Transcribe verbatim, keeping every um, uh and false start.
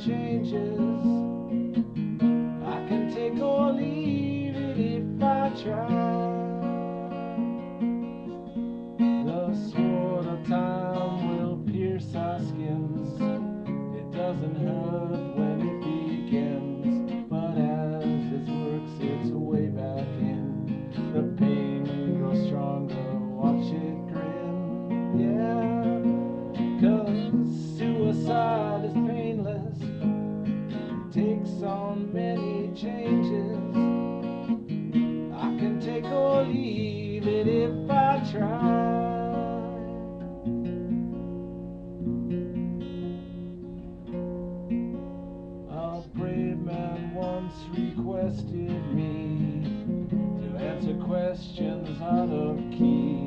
changes. I can take or leave it if I try. The sword of time will pierce our skins. It doesn't hurt when it begins, but as it works its way back in, the pain grows stronger. Watch it grin, yeah. 'Cause suicide is painless. It takes on many changes. I can take or leave it if I try. A brave man once requested me to answer questions out of key.